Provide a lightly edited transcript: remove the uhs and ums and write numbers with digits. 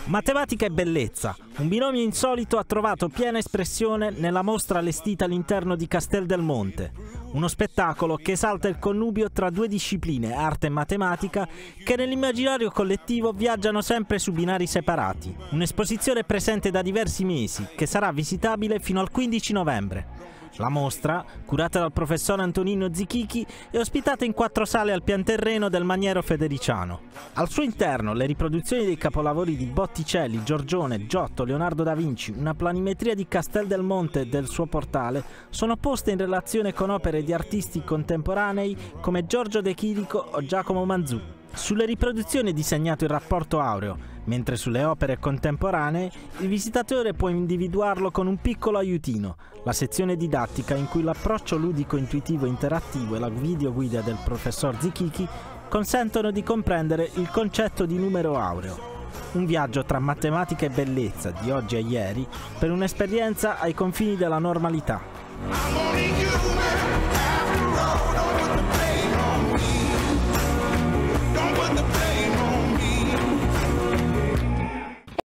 Matematica e bellezza, un binomio insolito ha trovato piena espressione nella mostra allestita all'interno di Castel del Monte. Uno spettacolo che esalta il connubio tra due discipline, arte e matematica, che nell'immaginario collettivo viaggiano sempre su binari separati. Un'esposizione presente da diversi mesi, che sarà visitabile fino al 15 novembre. La mostra, curata dal professor Antonino Zichichi, è ospitata in 4 sale al pianterreno del Maniero Federiciano. Al suo interno le riproduzioni dei capolavori di Botticelli, Giorgione, Giotto, Leonardo da Vinci, una planimetria di Castel del Monte e del suo portale sono poste in relazione con opere di artisti contemporanei come Giorgio De Chirico o Giacomo Manzù. Sulle riproduzioni è disegnato il rapporto aureo, mentre sulle opere contemporanee il visitatore può individuarlo con un piccolo aiutino, la sezione didattica in cui l'approccio ludico-intuitivo interattivo e la videoguida del professor Zichichi consentono di comprendere il concetto di numero aureo. Un viaggio tra matematica e bellezza di oggi e ieri per un'esperienza ai confini della normalità.